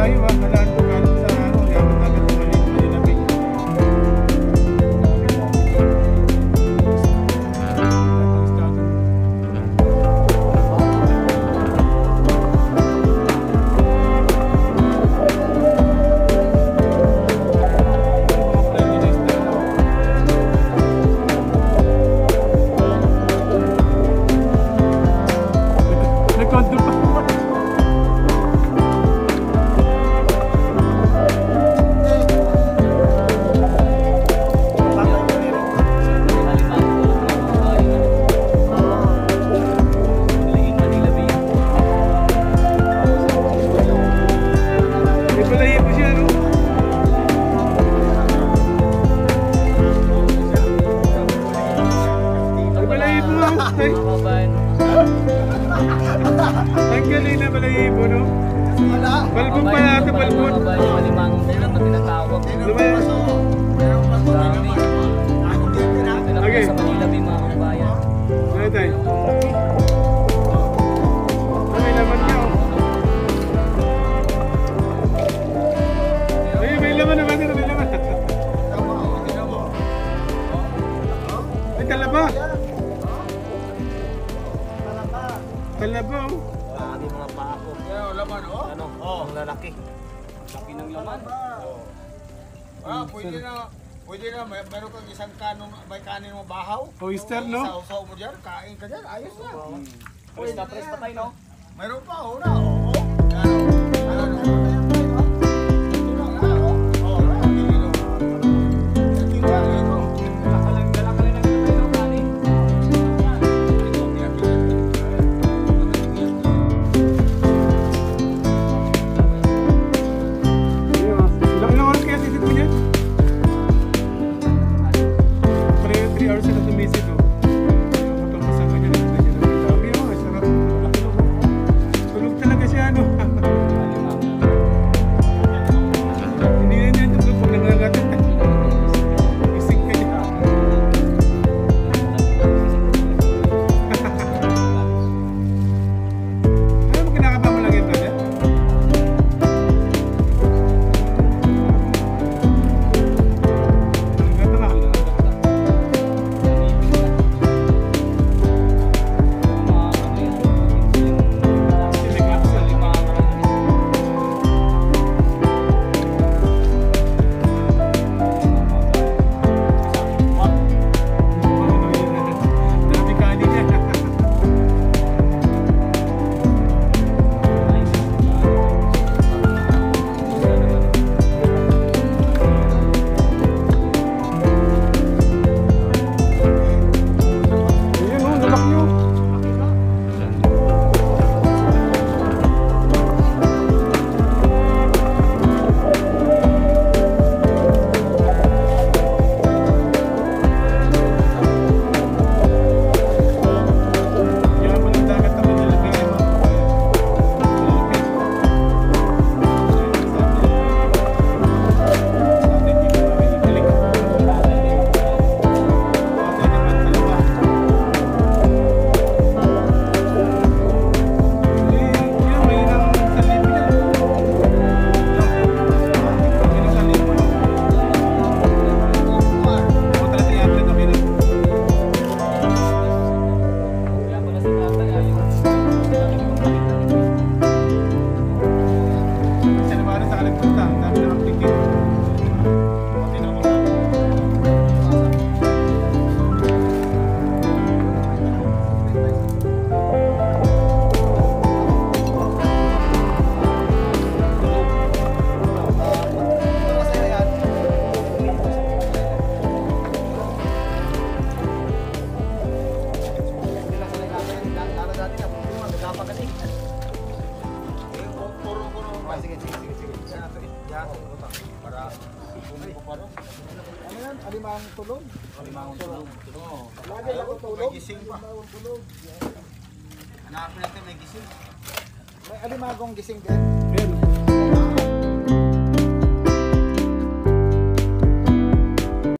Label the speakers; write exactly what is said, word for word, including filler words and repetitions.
Speaker 1: malayo ah. Malaan po galing sa ano. Yaman agad ng Manila Bay. Nagkondo pa. Ang galing na balahibo, no? Balbon pa natin, balbon.
Speaker 2: Malimang ulam na tinatawag.
Speaker 1: Okay.
Speaker 2: Sa Manila may mga kabayan.
Speaker 1: Ano tayo? May laman niya, oh. Ay, may laman naman dito, may laman. Ay, talaba. Talaba, oh.
Speaker 2: Lagi mga paa ko.
Speaker 3: Ano, laman, oh?
Speaker 2: Ano?
Speaker 3: Oh.
Speaker 2: Ang lalaki. Laki ng laman.
Speaker 3: Ah, pwede na, pwede na, may, meron kang isang kanong, may kanin mo bahaw.
Speaker 1: Oyster, no?
Speaker 3: Isaw-saw mo dyan, kain ka dyan, ayos na.
Speaker 2: Press na press pa tayo, no?
Speaker 3: Meron pa, oh, na, oh, oh. Ano, ano, ano, ano,
Speaker 4: Ano yan? Alimang tulog?
Speaker 3: Alimang tulog. Oo.
Speaker 4: Lagi ako tulog.
Speaker 3: May gising pa. Hanapin natin may gising.
Speaker 4: May alimagong gising din.
Speaker 1: Meron.